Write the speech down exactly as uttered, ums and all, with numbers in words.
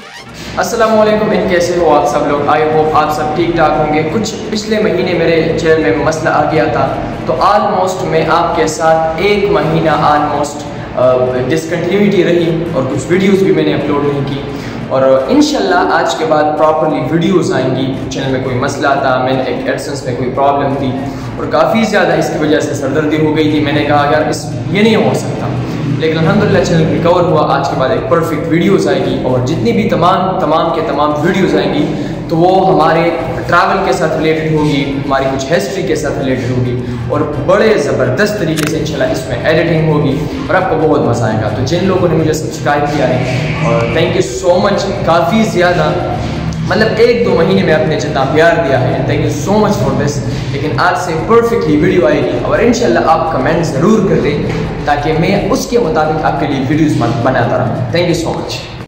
अस्सलामु अलैकुम, इन कैसे हो आप सब लोग। आई होप आप सब ठीक ठाक होंगे। कुछ पिछले महीने मेरे चैनल में मसला आ गया था, तो ऑलमोस्ट मैं आपके साथ एक महीना ऑलमोस्ट डिसकंटिन्यूटी रही और कुछ वीडियोस भी मैंने अपलोड नहीं की। और इंशाल्लाह आज के बाद प्रॉपरली वीडियोस आएंगी। चैनल में कोई मसला था, मैंने एक एडसेंस में कोई प्रॉब्लम थी और काफ़ी ज़्यादा इसकी वजह से सरदर्दी हो गई थी। मैंने कहा यार इस ये नहीं हो सकता, लेकिन अल्हम्दुलिल्लाह चैनल रिकवर हुआ। आज के बाद एक परफेक्ट वीडियोस आएगी और जितनी भी तमाम तमाम के तमाम वीडियोस आएंगी तो वो हमारे ट्रैवल के साथ रिलेटेड होगी, हमारी कुछ हिस्ट्री के साथ रिलेटेड होगी और बड़े ज़बरदस्त तरीके से इंशाल्लाह इसमें एडिटिंग होगी और आपको बहुत मज़ा आएगा। तो जिन लोगों ने मुझे सब्सक्राइब किया है और थैंक यू सो मच, काफ़ी ज़्यादा मतलब एक दो महीने में आपने जितना प्यार दिया है, thank you so much for this. लेकिन आज से परफेक्टली वीडियो आएगी और इंशाल्लाह आप कमेंट ज़रूर कर दें ताकि मैं उसके मुताबिक आपके लिए वीडियोस बनाता रहूँ। Thank you so much.